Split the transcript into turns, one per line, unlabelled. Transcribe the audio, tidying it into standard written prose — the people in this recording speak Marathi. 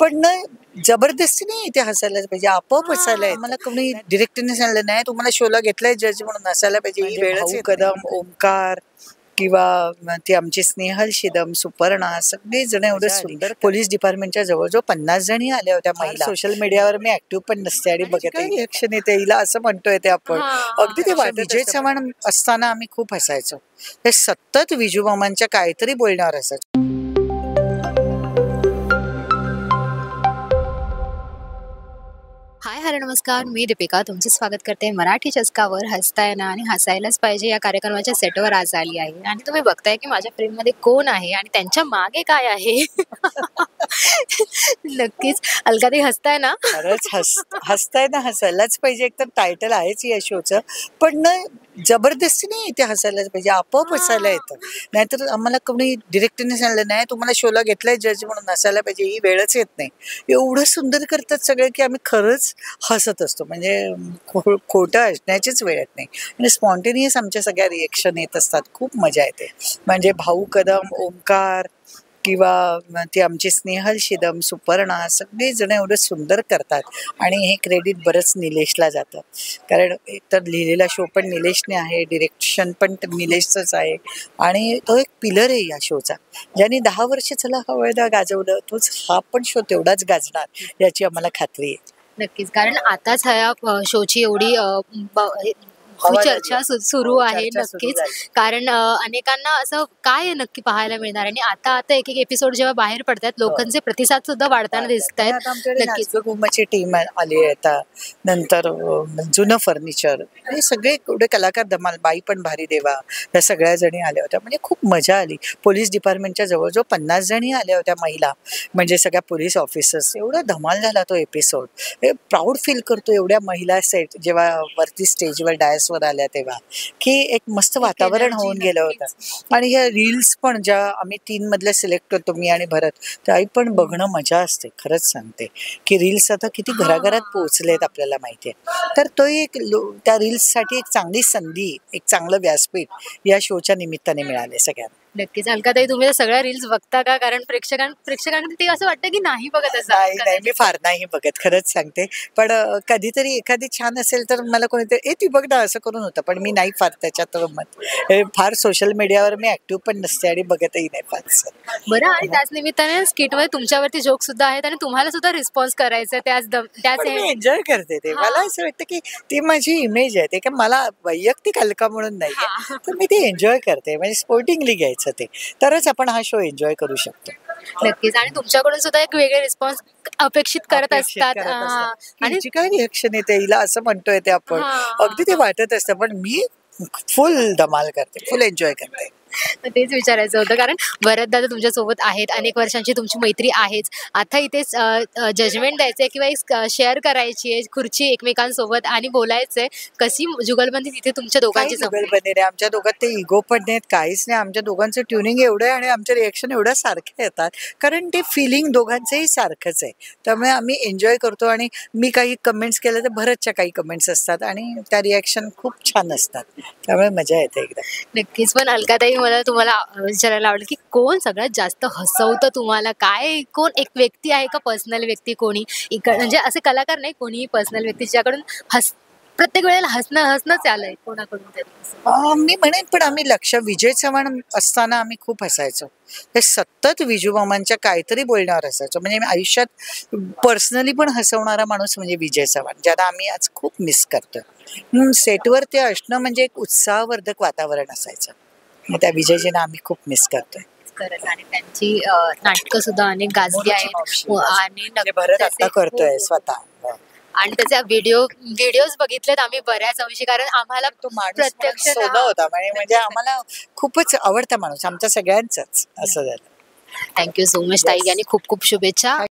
पण ना जबरदस्ती नाही ते हसायलाच पाहिजे, आपोआप हसायला येतं. मला कोणी डिरेक्टरने सांगितलं नाही तुम्हाला शोला घेतलाय जज म्हणून हसायला पाहिजे. ही वेळच कदम, ओमकार किंवा ती आमची स्नेहल शिदम, सुपर्णा सगळे जण एवढं सुंदर. पोलीस डिपार्टमेंटच्या जवळजवळ 50 जणी आल्या होत्या महिला. सोशल मीडियावर मी ऍक्टिव्ह पण नसते आणि बघत रिएक्शन येते हिला असं म्हणतोय ते आपण. अगदी ते विजय चव्हाण असताना आम्ही खूप हसायचो. ते सतत विजू मामांच्या काहीतरी बोलण्यावर हसायचो.
हाय हॅलो नमस्कार, मी दीपिका तुमचं स्वागत करते मराठी चस्कावर. हसताय ना आणि हसायलाच पाहिजे या कार्यक्रमाच्या सेटवर आज आली आहे आणि तुम्ही बघताय की माझ्या फ्रेममध्ये कोण आहे आणि त्यांच्या मागे काय आहे. नक्कीच अलकाताई हसताय ना.
खरंच हसताय ना, हसायलाच पाहिजे. एक तर टायटल आहेच या शोचं, पण ना जबरदस्ती नाही ते हसायलाच पाहिजे, आपोआप हसायला येतं. नाहीतर आम्हाला कोणी डिरेक्टरने सांगितलं नाही तुम्हाला शोला घेतलाय जज म्हणून हसायला पाहिजे, ही वेळच येत नाही. एवढं सुंदर करतात सगळे की आम्ही खरंच हसत असतो. म्हणजे खोटं हसण्याचीच वेळ येत नाही आणि स्पॉन्टेनियस आमच्या सगळ्या रिएक्शन येत असतात. खूप मजा येते. म्हणजे भाऊ कदम, ओमकार किंवा ती आमची स्नेहल शिदम, सुपर्णा सगळे जण एवढं सुंदर करतात आणि हे क्रेडिट बरंच निलेशला जातं. कारण तर लिहिलेला शो पण निलेशने आहे, डिरेक्शन पण निलेशचंच आहे आणि तो एक पिलर आहे या शोचा. ज्यांनी 10 वर्ष चला हवळदा गाजवलं तोच हा पण शो तेवढाच गाजणार याची आम्हाला खात्री आहे.
नक्कीच, कारण आताच ह्या शोची एवढी चर्चा सुरू आहे. नक्कीच, कारण अनेकांना असं काय नक्की पाहायला मिळणार आणि आता एक एक एपिसोड जेव्हा बाहेर पडतात लोकांचे प्रतिसाद सुद्धा वाढताना दिसत आहेत.
नक्कीच गुम्माची टीम आली आहे आता. नंतर जुनं फर्निचर हे सगळे एवढे कलाकार धमाल. बाई पण भारी देवा या सगळ्या जणी आल्या होत्या. म्हणजे खूप मजा आली. पोलीस डिपार्टमेंटच्या जवळजवळ 50 जणी आल्या होत्या महिला, म्हणजे सगळ्या पोलीस ऑफिसर्स. एवढा धमाल झाला तो एपिसोड. प्राऊड फील करतो एवढ्या महिला सेट जेव्हा वरती स्टेजवर डायसवर आल्या तेव्हा, की एक मस्त वातावरण होऊन गेलं होतं. आणि ह्या रील्स पण ज्या आम्ही 3 मधल्या सिलेक्ट करतो मी आणि भरत, त्याही पण बघणं मजा असते. खरंच सांगते की रील्स आता किती घराघरात पोहोचलेत आपल्याला माहितीये. तर तो एक त्या रील्ससाठी एक चांगली संधी, एक चांगलं व्यासपीठ या शोच्या निमित्ताने मिळाले सगळ्यांना.
नक्कीच अलकाताई, तुम्ही सगळ्या रील्स बघता का? कारण प्रेक्षकांना ते असं वाटतं की नाही बघत असं.
नाही मी फार नाही बघत, खरंच सांगते. पण कधीतरी एखादी छान असेल तर मला कोणीतरी ती बघ ना असं करून होतं, पण मी नाही फार त्याच्यात फार सोशल मीडियावर मी ऍक्टिव्ह पण नसते आणि बघतही नाही फार.
बरं, आणि त्याच निमित्ताने स्किटमध्ये तुमच्यावरती जोक सुद्धा आहेत आणि तुम्हाला सुद्धा रिस्पॉन्स करायचा त्याच
मी एन्जॉय करते ते. मला असं वाटतं की ती माझी इमेज आहे, ते का मला वैयक्तिक अलका म्हणून नाहीये, तर मी ते एन्जॉय करते. म्हणजे स्पोर्टिंगली घ्यायचं ते, तरच आपण हा शो एन्जॉय करू शकतो.
नक्कीच, आणि तुमच्याकडून सुद्धा एक वेगळे रिस्पॉन्स अपेक्षित करत असतात.
आणि जी काय रिएक्शन येते हिला असं म्हणतोय ते आपण, अगदी ते वाटत असतं. पण मी फुल धमाल करते, फुल एन्जॉय करते.
तेच विचारायचं होतं, कारण भरत दादा तुमच्या सोबत आहेत, अनेक वर्षांची तुमची मैत्री आहेच. आता इथेच जजमेंट द्यायचंय किंवा एक शेअर करायची आहे खुर्ची एकमेकांसोबत आणि बोलायचंय, कशी जुगलबंदी तिथे तुमच्या दोघांची
जुगलबंदी नाही. आमच्या दोघांत ते इगो पण नाहीत, काहीच नाही. आमच्या दोघांचं ट्युनिंग एवढं आहे आणि आमचे रिएक्शन एवढ्या सारखे येतात, कारण ते फिलिंग दोघांचंही सारखंच आहे. त्यामुळे आम्ही एन्जॉय करतो. आणि मी काही कमेंट्स केल्या तर भरतच्या काही कमेंट्स असतात आणि त्या रिॲक्शन खूप छान असतात, त्यामुळे मजा येते एकदम.
नक्कीच. पण अलकाताई, मला तुम्हाला विचारायला आवडेल की कोण सगळ्यात जास्त हसवतं तुम्हाला? काय कोण एक व्यक्ती आहे का, पर्सनल व्यक्ती कोणी म्हणजे असे कलाकार नाही, कोणी पर्सनल व्यक्ती ज्याकडून प्रत्येक वेळेला हसणंच आलंय कोणाकडून तरी?
मी म्हणेन, पण आम्ही विजय चव्हाण असताना आम्ही खूप हसायचो. ते सतत विजू मामांच्या काहीतरी बोलण्यावर हसायचो. म्हणजे मी आयुष्यात पर्सनली पण हसवणारा माणूस म्हणजे विजय चव्हाण, ज्याला आम्ही आज खूप मिस करतो. सेटवर ते असणं म्हणजे एक उत्साहवर्धक वातावरण असायचं. त्या विजयजींना आम्ही खूप मिस करतोय.
आणि त्यांची नाटकं सुद्धा अनेक गाजली आहेत आणि
भरत आता करतोय स्वतः.
आणि त्याचे व्हिडिओज बघितलेत आम्ही बऱ्याच अंशी, कारण आम्हाला
तो प्रत्यक्ष होता. म्हणजे आम्हाला खूपच आवडता माणूस, आमच्या सगळ्यांचाच असं झालं.
थँक्यू सो मच ताई, आणि खूप खूप शुभेच्छा.